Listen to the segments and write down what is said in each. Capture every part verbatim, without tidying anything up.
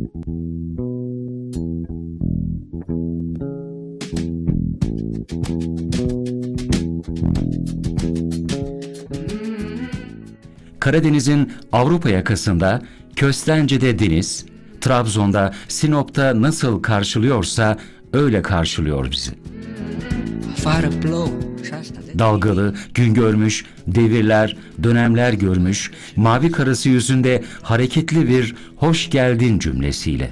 Karadeniz'in Avrupa yakasında Köstence'de deniz, Trabzon'da, Sinop'ta nasıl karşılıyorsa öyle karşılıyor bizi. Dalgalı, gün görmüş, devirler, dönemler görmüş, mavi karası yüzünde hareketli bir hoş geldin cümlesiyle.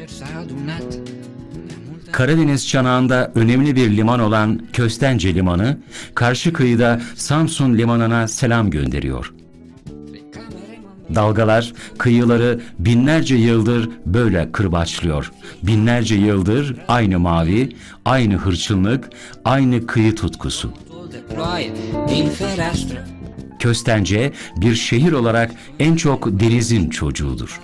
Karadeniz çanağında önemli bir liman olan Köstence Limanı, karşı kıyıda Samsun Limanı'na selam gönderiyor. Dalgalar kıyıları binlerce yıldır böyle kırbaçlıyor. Binlerce yıldır aynı mavi, aynı hırçınlık, aynı kıyı tutkusu. Köstence bir şehir olarak en çok denizin çocuğudur.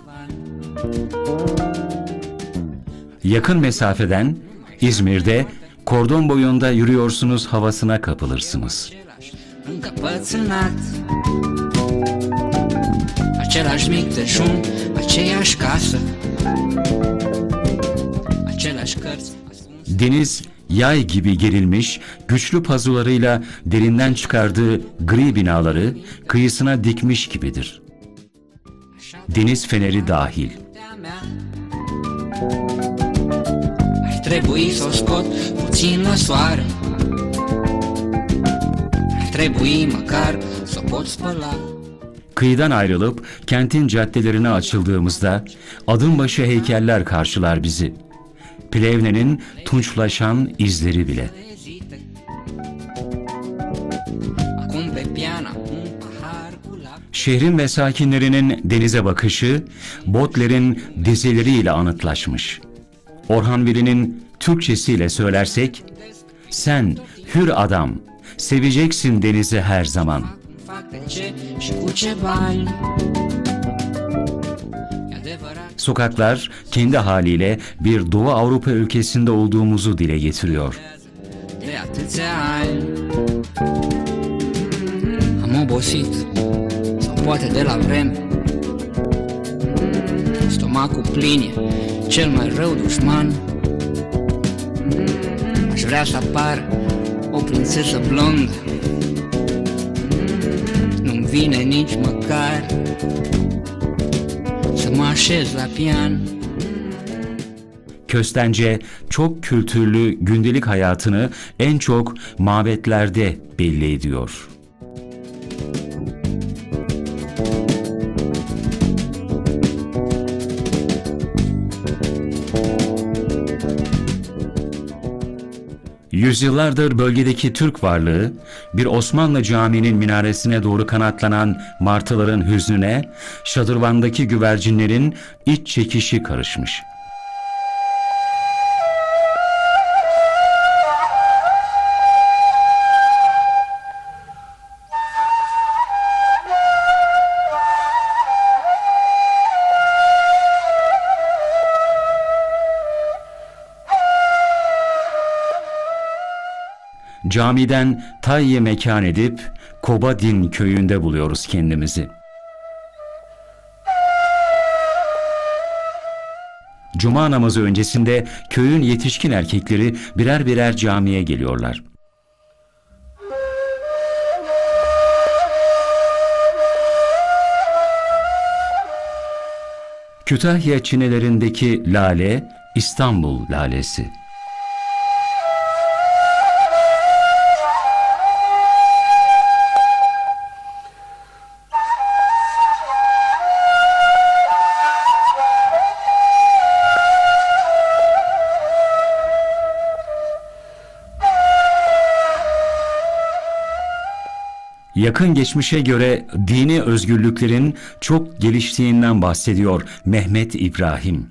Yakın mesafeden İzmir'de kordon boyunda yürüyorsunuz havasına kapılırsınız. Același mic dejun, aceeași casă, aceleași cărți. Deniz yay gibi gerilmiş, güçlü pazularıyla derinden çıkardığı gri binaları kıyısına dikmiş gibidir. Deniz feneri dahil. Ar trebui să o scot puțin la soare. Ar trebui măcar să o pot spăla. Kıyıdan ayrılıp kentin caddelerine açıldığımızda adım başı heykeller karşılar bizi. Plevne'nin tunçlaşan izleri bile. Şehrin ve sakinlerinin denize bakışı, botlerin dizileriyle anıtlaşmış. Orhan Veli'nin Türkçesiyle söylersek, sen hür adam, seveceksin denizi her zaman. Sokaklar kendi haliyle bir Doğu Avrupa ülkesinde olduğumuzu dile getiriyor. Am obosit, sau poate de la vreme. Stomacul plin e cel mai rău dușman. Aș vrea să apar o prințesă blondă. Nu-mi vine nici măcar să mă așez la pian. Köstence çok kültürlü gündelik hayatını en çok mabetlerde belli ediyor. Yüzyıllardır bölgedeki Türk varlığı, bir Osmanlı caminin minaresine doğru kanatlanan martıların hüznüne, şadırvandaki güvercinlerin iç çekişi karışmış. Camiden tayye mekan edip Kobadin köyünde buluyoruz kendimizi. Cuma namazı öncesinde köyün yetişkin erkekleri birer birer camiye geliyorlar. Kütahya çinelerindeki lale, İstanbul lalesi. Yakın geçmişe göre dini özgürlüklerin çok geliştiğinden bahsediyor Mehmet İbrahim.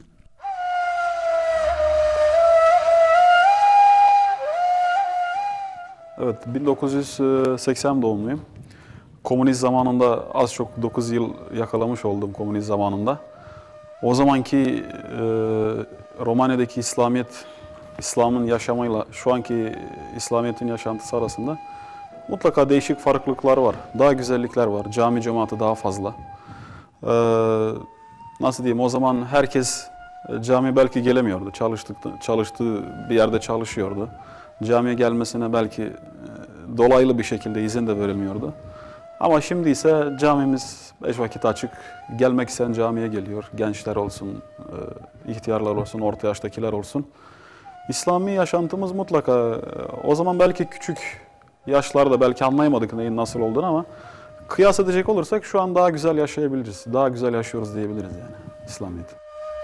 Evet, bin dokuz yüz seksen doğumluyum. Komünist zamanında az çok dokuz yıl yakalamış oldum komünist zamanında. O zamanki e, Romanya'daki İslamiyet, İslam'ın yaşamıyla şu anki İslamiyet'in yaşantısı arasında mutlaka değişik farklılıklar var. Daha güzellikler var. Cami cemaati daha fazla. Ee, nasıl diyeyim? O zaman herkes cami belki gelemiyordu. Çalıştık, çalıştığı bir yerde çalışıyordu. Camiye gelmesine belki dolaylı bir şekilde izin de verilmiyordu. Ama şimdi ise camimiz beş vakit açık. Gelmek isteyen camiye geliyor. Gençler olsun, ihtiyarlar olsun, orta yaştakiler olsun. İslami yaşantımız mutlaka, o zaman belki küçük yaşlarda belki anlayamadık neyin nasıl olduğunu ama kıyas edecek olursak şu an daha güzel yaşayabiliriz. Daha güzel yaşıyoruz diyebiliriz yani İslamiyet'i.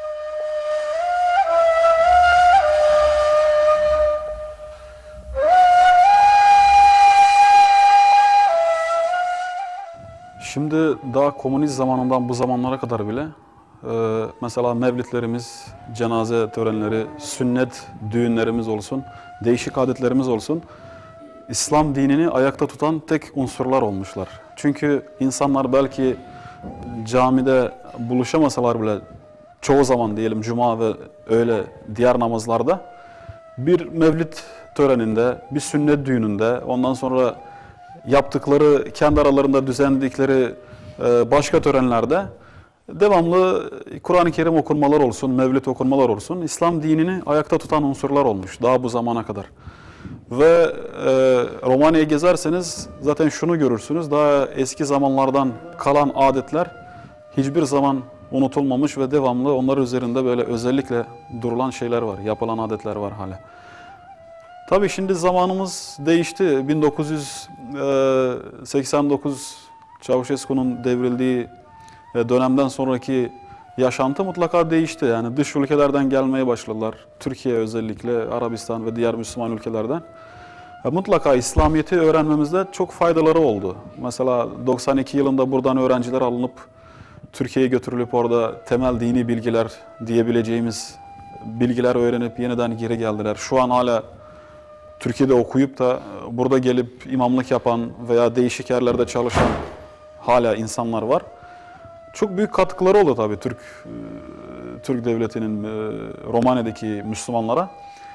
Şimdi daha komünist zamanından bu zamanlara kadar bile e, mesela mevlitlerimiz, cenaze törenleri, sünnet düğünlerimiz olsun, değişik adetlerimiz olsun, İslam dinini ayakta tutan tek unsurlar olmuşlar. Çünkü insanlar belki camide buluşamasalar bile çoğu zaman diyelim cuma ve öğle diğer namazlarda bir mevlid töreninde, bir sünnet düğününde, ondan sonra yaptıkları, kendi aralarında düzenledikleri başka törenlerde devamlı Kur'an-ı Kerim okunmalar olsun, mevlid okunmalar olsun, İslam dinini ayakta tutan unsurlar olmuş daha bu zamana kadar. Ve e, Romanya'yı gezerseniz zaten şunu görürsünüz, daha eski zamanlardan kalan adetler hiçbir zaman unutulmamış ve devamlı onlar üzerinde böyle özellikle durulan şeyler var, yapılan adetler var hala. Tabii şimdi zamanımız değişti. bin dokuz yüz seksen dokuz Çavuşescu'nun devrildiği dönemden sonraki yaşantı mutlaka değişti. Yani dış ülkelerden gelmeye başladılar. Türkiye özellikle, Arabistan ve diğer Müslüman ülkelerden. Mutlaka İslamiyet'i öğrenmemizde çok faydaları oldu. Mesela doksan iki yılında buradan öğrenciler alınıp Türkiye'ye götürülüp orada temel dini bilgiler diyebileceğimiz bilgiler öğrenip yeniden geri geldiler. Şu an hala Türkiye'de okuyup da burada gelip imamlık yapan veya değişik yerlerde çalışan hala insanlar var. Çok büyük katkıları oldu tabii Türk Türk devletinin Romanya'daki Müslümanlara.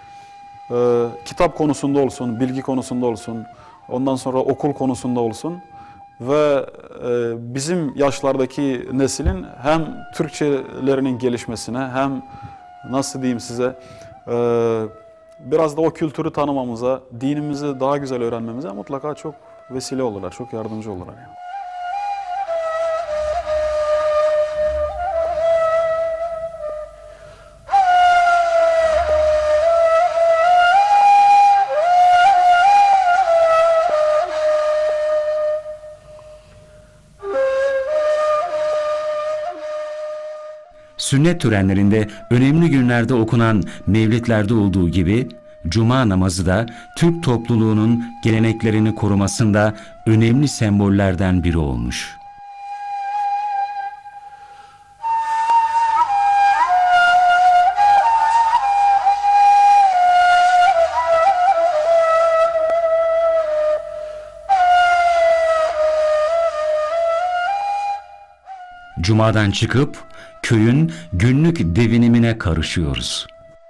Kitap konusunda olsun, bilgi konusunda olsun, ondan sonra okul konusunda olsun ve bizim yaşlardaki neslin hem Türkçelerinin gelişmesine hem nasıl diyeyim size biraz da o kültürü tanımamıza, dinimizi daha güzel öğrenmemize mutlaka çok vesile olurlar, çok yardımcı olurlar. Yani. Sünnet törenlerinde önemli günlerde okunan mevlitlerde olduğu gibi Cuma namazı da Türk topluluğunun geleneklerini korumasında önemli sembollerden biri olmuş. Cuma'dan çıkıp köyün günlük devinimine karışıyoruz.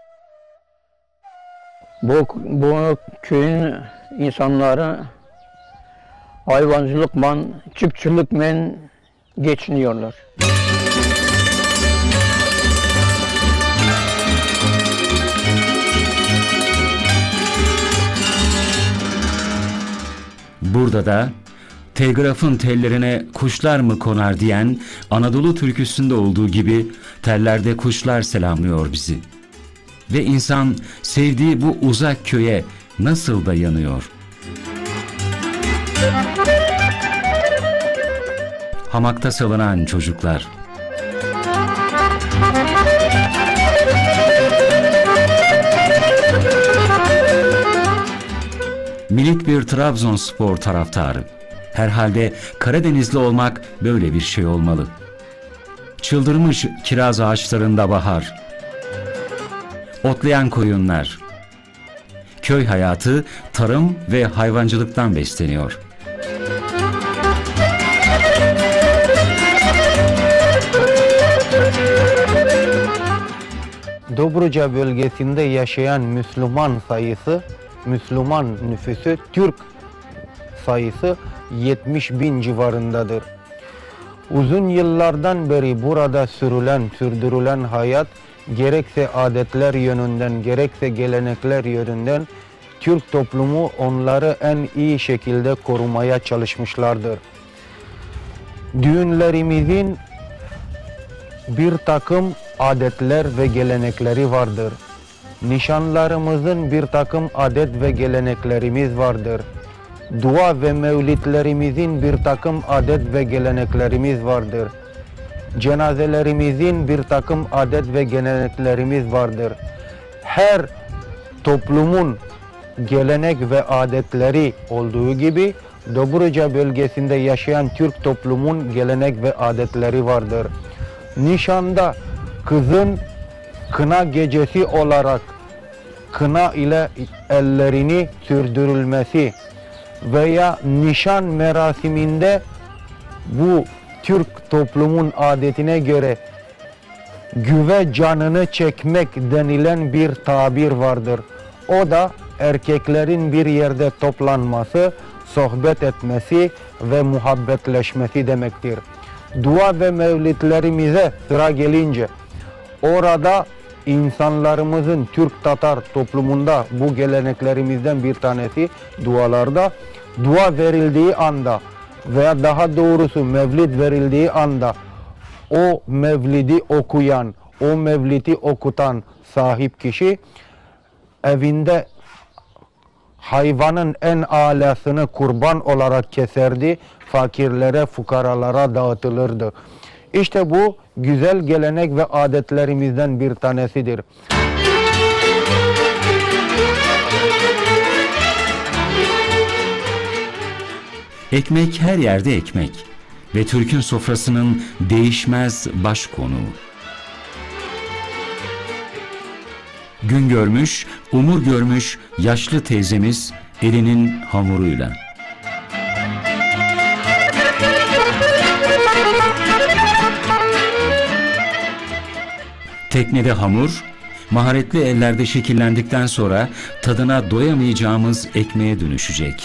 Bu, bu köyün insanları hayvancılıkla, çiftçilikle geçiniyorlar. Burada da telgrafın tellerine kuşlar mı konar diyen Anadolu türküsünde olduğu gibi tellerde kuşlar selamlıyor bizi. Ve insan sevdiği bu uzak köye nasıl dayanıyor? Hamakta salınan çocuklar. Minik bir Trabzonspor taraftarı. Herhalde Karadenizli olmak böyle bir şey olmalı. Çıldırmış kiraz ağaçlarında bahar. Otlayan koyunlar. Köy hayatı tarım ve hayvancılıktan besleniyor. Dobruca bölgesinde yaşayan Müslüman sayısı, Müslüman nüfusu, Türk sayısı yetmiş bin civarındadır. Uzun yıllardan beri burada sürülen, sürdürülen hayat gerekse adetler yönünden, gerekse gelenekler yönünden Türk toplumu onları en iyi şekilde korumaya çalışmışlardır. Düğünlerimizin bir takım adetler ve gelenekleri vardır. Nişanlarımızın bir takım adet ve geleneklerimiz vardır. Dua ve mevlidlerimizin bir takım adet ve geleneklerimiz vardır. Cenazelerimizin bir takım adet ve geleneklerimiz vardır. Her toplumun gelenek ve adetleri olduğu gibi Dobruca bölgesinde yaşayan Türk toplumun gelenek ve adetleri vardır. Nişanda kızın kına gecesi olarak kına ile ellerini sürdürülmesi veya nişan merasiminde bu Türk toplumun adetine göre güve canını çekmek denilen bir tabir vardır. O da erkeklerin bir yerde toplanması, sohbet etmesi ve muhabbetleşmesi demektir. Dua ve mevlidlerimize sıra gelince orada insanlarımızın Türk Tatar toplumunda bu geleneklerimizden bir tanesi dualarda dua verildiği anda veya daha doğrusu mevlid verildiği anda o mevlidi okuyan, o mevlidi okutan sahip kişi evinde hayvanın en alasını kurban olarak keserdi, fakirlere, fukaralara dağıtılırdı. İşte bu güzel gelenek ve adetlerimizden bir tanesidir. Ekmek her yerde ekmek ve Türk'ün sofrasının değişmez baş konuğu. Gün görmüş, umur görmüş yaşlı teyzemiz elinin hamuruyla. Teknede hamur, maharetli ellerde şekillendikten sonra tadına doyamayacağımız ekmeğe dönüşecek.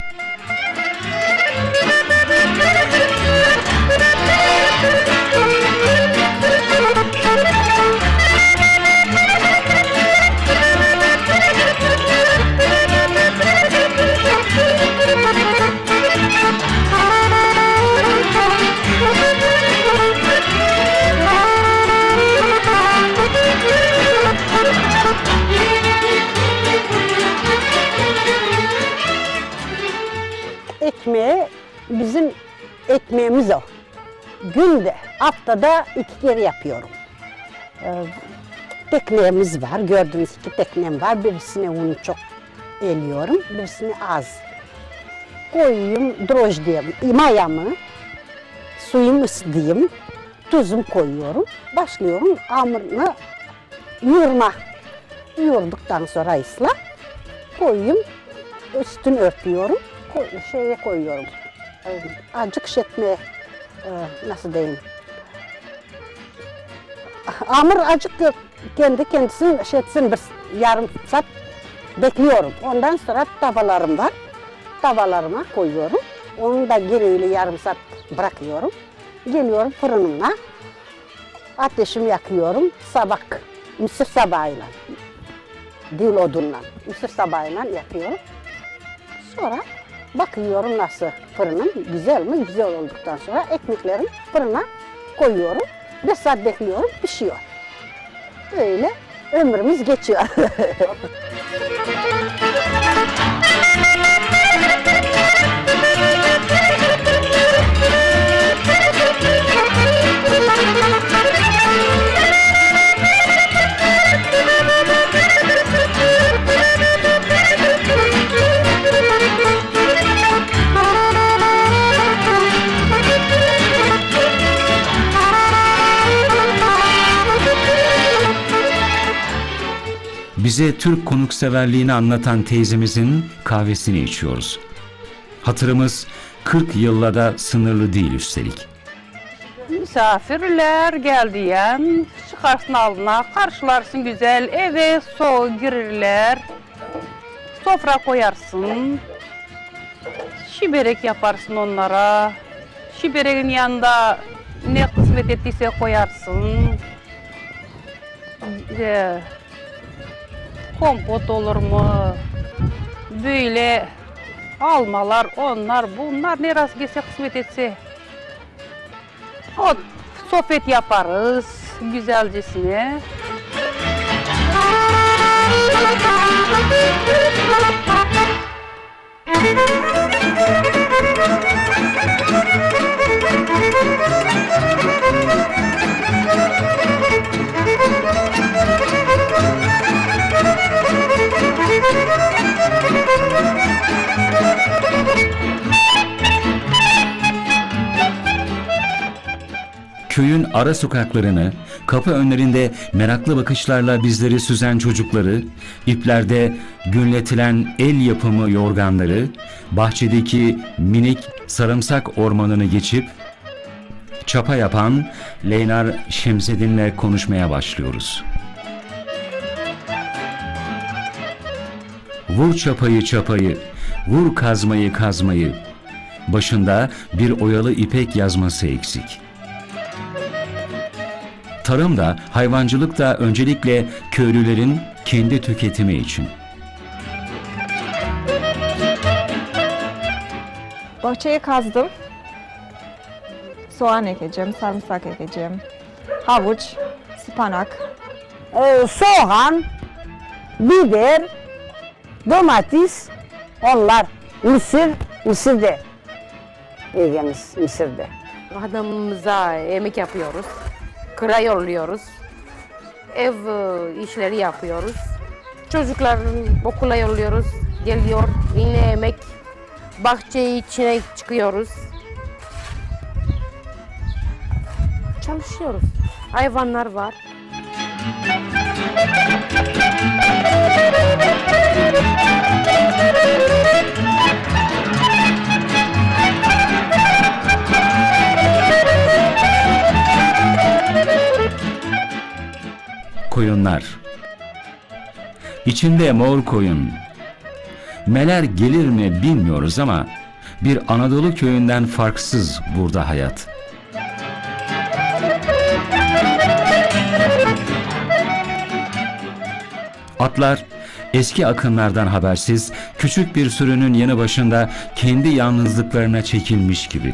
Ekmeği bizim ekmeğimiz o. Günde, haftada iki kere yapıyorum. Ee, tekneğimiz var, gördüğünüz iki teknem var. Birisine unu çok eliyorum, birisine az. Koyuyorum, droj diyeyim, mayamı, suyumu ısıtayım, tuzumu koyuyorum. Başlıyorum hamurunu yoğurma. Yoğurduktan sonra ısla koyuyorum, üstünü örtüyorum. Şeye koyuyorum, acık şetme, nasıl diyeyim, hamur acık kendi kendisini şetsin bir yarım saat bekliyorum. Ondan sonra tavalarım var, tavalarıma koyuyorum. Onu da geri öyle yarım saat bırakıyorum. Geliyorum fırınıma, ateşimi yakıyorum, sabak, mısır sabahıyla, dil odunla, mısır sabahıyla yakıyorum. Sonra bakıyorum nasıl fırınım, güzel mi? Güzel olduktan sonra ekmeklerimi fırına koyuyorum. Bir saat bekliyorum, pişiyor. Öyle ömrümüz geçiyor. Bize Türk konukseverliğini anlatan teyzemizin kahvesini içiyoruz. Hatırımız kırk yılla da sınırlı değil üstelik. Misafirler geldiyen çıkarsın aldına, karşılarsın güzel, eve soğuk girirler, sofra koyarsın, şiberek yaparsın onlara, şibereğin yanında ne kısmet ettiyse koyarsın. e, kompot olur mu? Böyle almalar, onlar, bunlar ne rast gelse kısmet etse. O sohbet yaparız güzelcesine. Köyün ara sokaklarını, kapı önlerinde meraklı bakışlarla bizleri süzen çocukları, iplerde günletilen el yapımı yorganları, bahçedeki minik sarımsak ormanını geçip çapa yapan Leynar Şemseddin'le konuşmaya başlıyoruz. Vur çapayı çapayı, vur kazmayı kazmayı, başında bir oyalı ipek yazması eksik. Tarım da, hayvancılık da öncelikle köylülerin kendi tüketimi için. Bahçeyi kazdım. Soğan ekeceğim, sarımsak ekeceğim. Havuç, ıspanak. Ee, soğan, biber, domates, onlar. Mısır, mısırda. Egemiz mısırda. Adamımıza yemek yapıyoruz. Kıra yolluyoruz. Ev işleri yapıyoruz. Çocukların okula yolluyoruz. Geliyor, yine yemek. Bahçe içine çıkıyoruz. Çalışıyoruz. Hayvanlar var. Koyunlar. İçinde mor koyun. Meler gelir mi bilmiyoruz ama bir Anadolu köyünden farksız burada hayat. Atlar eski akınlardan habersiz küçük bir sürünün yanı başında kendi yalnızlıklarına çekilmiş gibi.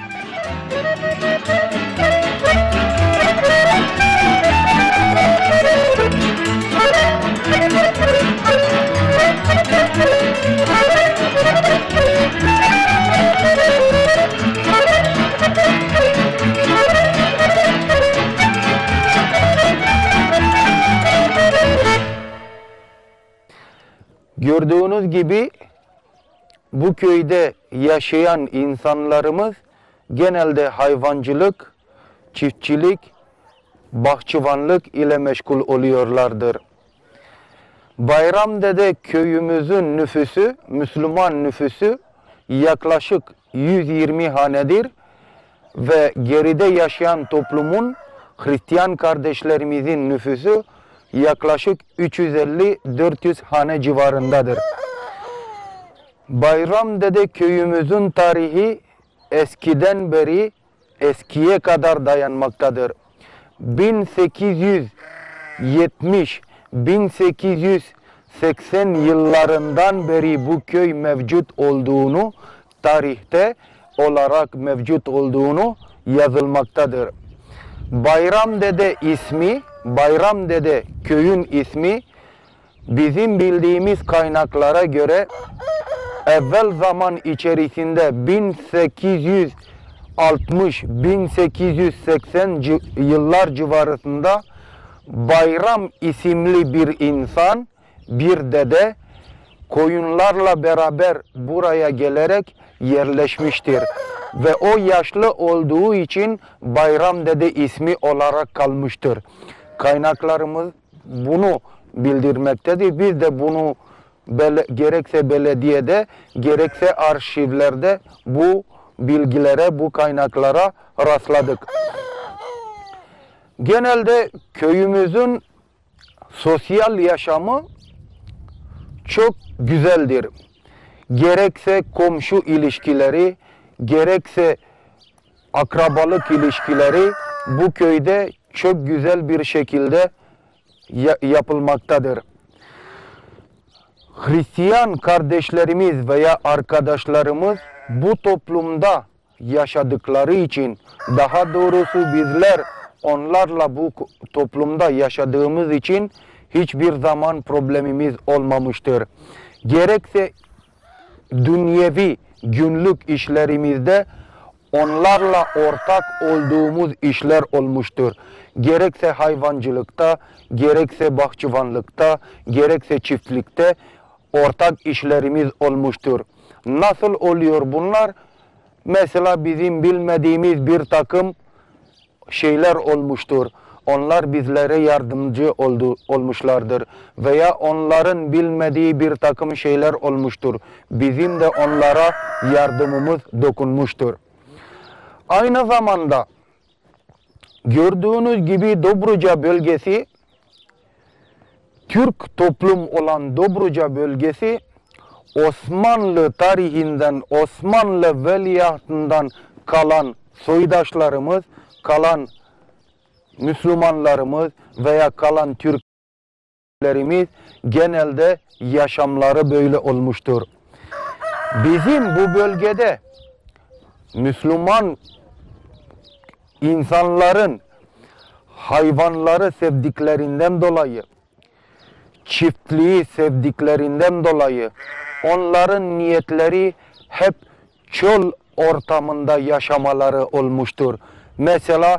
Gördüğünüz gibi bu köyde yaşayan insanlarımız genelde hayvancılık, çiftçilik, bahçıvanlık ile meşgul oluyorlardır. Bayramdede köyümüzün nüfusu, Müslüman nüfusu yaklaşık yüz yirmi hanedir ve geride yaşayan toplumun Hristiyan kardeşlerimizin nüfusu yaklaşık üç yüz elli dört yüz hane civarındadır. Bayramdede köyümüzün tarihi eskiden beri eskiye kadar dayanmaktadır. bin sekiz yüz yetmiş bin sekiz yüz seksen yıllarından beri bu köy mevcut olduğunu, tarihte olarak mevcut olduğunu yazılmaktadır. Bayramdede ismi, Bayramdede köyün ismi bizim bildiğimiz kaynaklara göre evvel zaman içerisinde bin sekiz yüz altmış bin sekiz yüz seksen yıllar civarında Bayram isimli bir insan, bir dede koyunlarla beraber buraya gelerek yerleşmiştir. Ve o yaşlı olduğu için Bayram Dede ismi olarak kalmıştır. Kaynaklarımız bunu bildirmektedir. Biz de bunu bele, gerekse belediyede, gerekse arşivlerde bu bilgilere, bu kaynaklara rastladık. Genelde köyümüzün sosyal yaşamı çok güzeldir. Gerekse komşu ilişkileri, gerekse akrabalık ilişkileri bu köyde çok güzel bir şekilde ya yapılmaktadır. Hristiyan kardeşlerimiz veya arkadaşlarımız bu toplumda yaşadıkları için, daha doğrusu bizler onlarla bu toplumda yaşadığımız için hiçbir zaman problemimiz olmamıştır. Gerekse dünyevi günlük işlerimizde onlarla ortak olduğumuz işler olmuştur. Gerekse hayvancılıkta, gerekse bahçıvanlıkta, gerekse çiftlikte ortak işlerimiz olmuştur. Nasıl oluyor bunlar? Mesela bizim bilmediğimiz bir takım şeyler olmuştur. Onlar bizlere yardımcı oldu, olmuşlardır. Veya onların bilmediği bir takım şeyler olmuştur. Bizim de onlara yardımımız dokunmuştur. Aynı zamanda gördüğünüz gibi Dobruca bölgesi, Türk toplum olan Dobruca bölgesi, Osmanlı tarihinden, Osmanlı veliahtından kalan soydaşlarımız, kalan Müslümanlarımız veya kalan Türklerimiz genelde yaşamları böyle olmuştur. Bizim bu bölgede Müslüman insanların hayvanları sevdiklerinden dolayı, çiftliği sevdiklerinden dolayı onların niyetleri hep çöl ortamında yaşamaları olmuştur. Mesela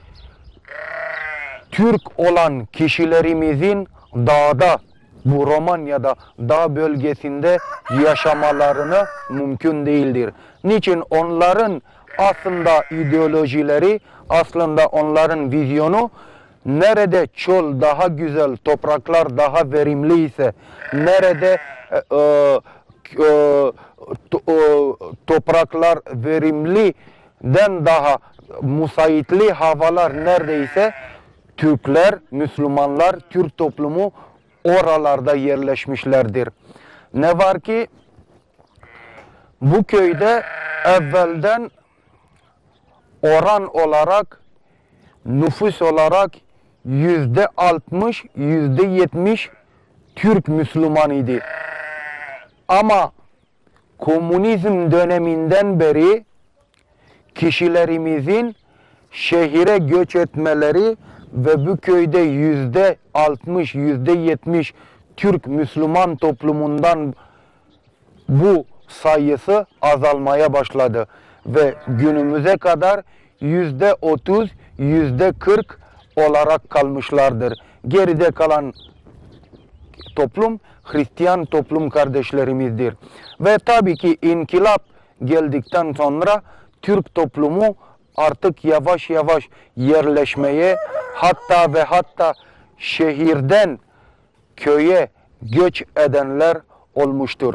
Türk olan kişilerimizin dağda, bu Romanya'da dağ bölgesinde yaşamalarını mümkün değildir. Niçin? Onların aslında ideolojileri, aslında onların vizyonu, nerede çöl daha güzel, topraklar daha verimli ise, nerede e, e, to, e, topraklar verimliden daha müsaitli havalar neredeyse, Türkler, Müslümanlar, Türk toplumu oralarda yerleşmişlerdir. Ne var ki bu köyde evvelden oran olarak, nüfus olarak yüzde altmış, yüzde yetmiş Türk Müslüman idi. Ama komünizm döneminden beri kişilerimizin şehire göç etmeleri ve bu köyde yüzde altmış, yüzde yetmiş Türk Müslüman toplumundan bu sayısı azalmaya başladı. Ve günümüze kadar yüzde otuz, yüzde kırk olarak kalmışlardır. Geride kalan toplum Hristiyan toplum kardeşlerimizdir. Ve tabii ki inkılap geldikten sonra Türk toplumu artık yavaş yavaş yerleşmeye, hatta ve hatta şehirden köye göç edenler olmuştur.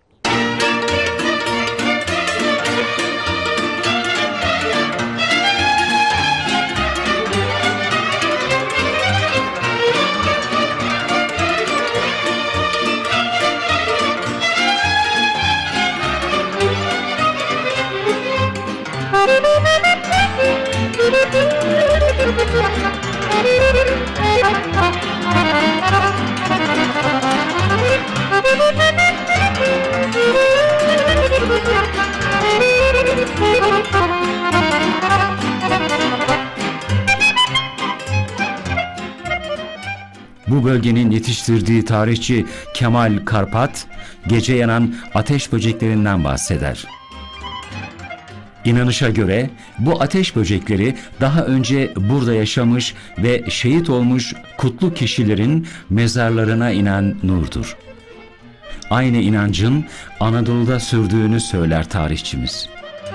Bu bölgenin yetiştirdiği tarihçi Kemal Karpat, gece yanan ateş böceklerinden bahseder. İnanışa göre bu ateş böcekleri daha önce burada yaşamış ve şehit olmuş kutlu kişilerin mezarlarına inen nurdur. Aynı inancın Anadolu'da sürdüğünü söyler tarihçimiz.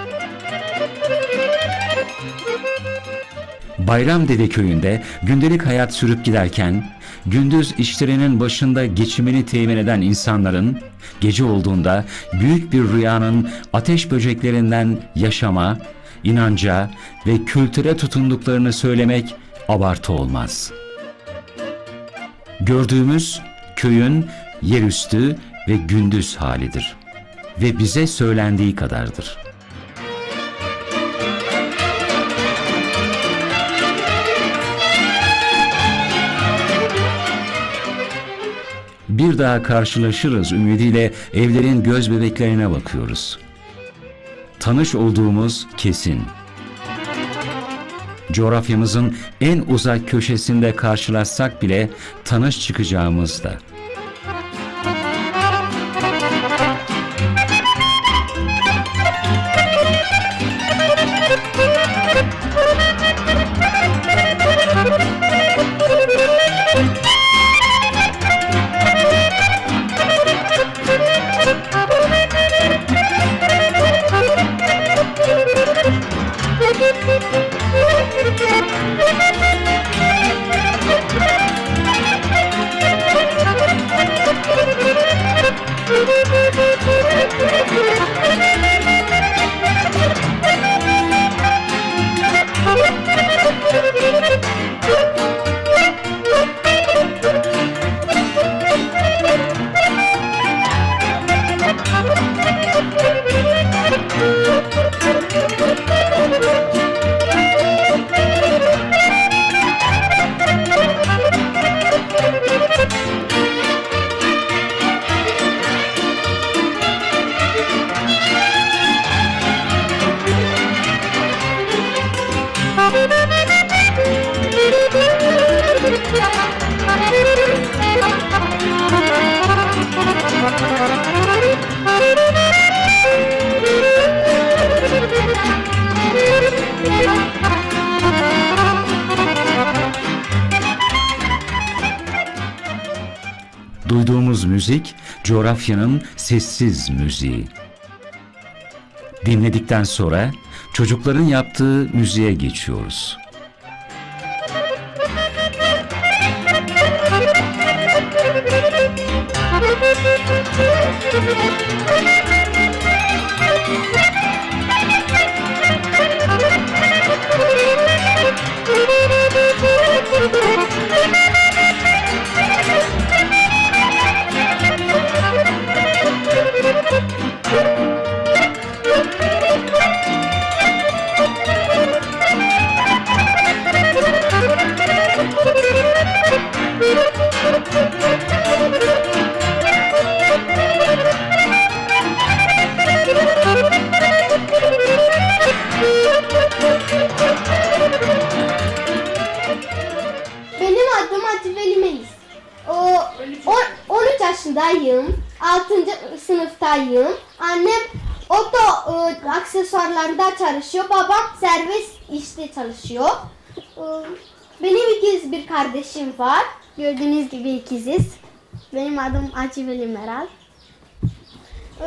Bayramdede köyünde gündelik hayat sürüp giderken, gündüz işlerinin başında geçimini temin eden insanların, gece olduğunda büyük bir rüyanın ateş böceklerinden yaşama, inanca ve kültüre tutunduklarını söylemek abartı olmaz. Gördüğümüz köyün yerüstü ve gündüz halidir ve bize söylendiği kadardır. bir daha karşılaşırız ümidiyle evlerin göz bebeklerine bakıyoruz. Tanış olduğumuz kesin. Coğrafyamızın en uzak köşesinde karşılaşsak bile tanış çıkacağımız da. Duyduğumuz müzik, coğrafyanın sessiz müziği. Dinledikten sonra çocukların yaptığı müziğe geçiyoruz. Benim adım Ativeli Melis. O, on, on üç yaşındayım. altıncı sınıftayım. Annem oto e, aksesuarlarında çalışıyor. Babam servis işte çalışıyor. E, benim ikiz bir kardeşim var. Gördüğünüz gibi ikiziz. Benim adım Ativeli Meral. E,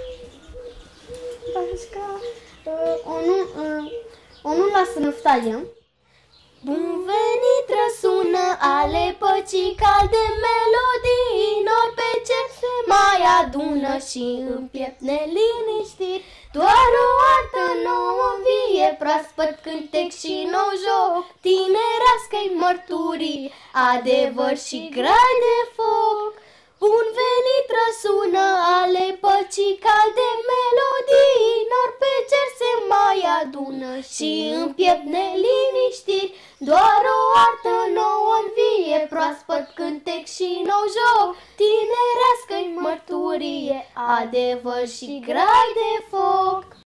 başka e, onun e, onunla sınıftayım. Bun venit răsună ale păcii calde melodii, nori pe cer se mai adună și în piept neliniștit. Doar o artă nouă vie, proaspăt cântec și nou joc, tinerească-i mărturii, adevăr și grai de foc. Bun venit răsună ale păcii calde melodii, nori pe cer se mai adună și în piept neliniștit. Doar o artă nouă învie, proaspăt cântec și nou joc, tinerească-i mărturie, adevăr și grai de foc.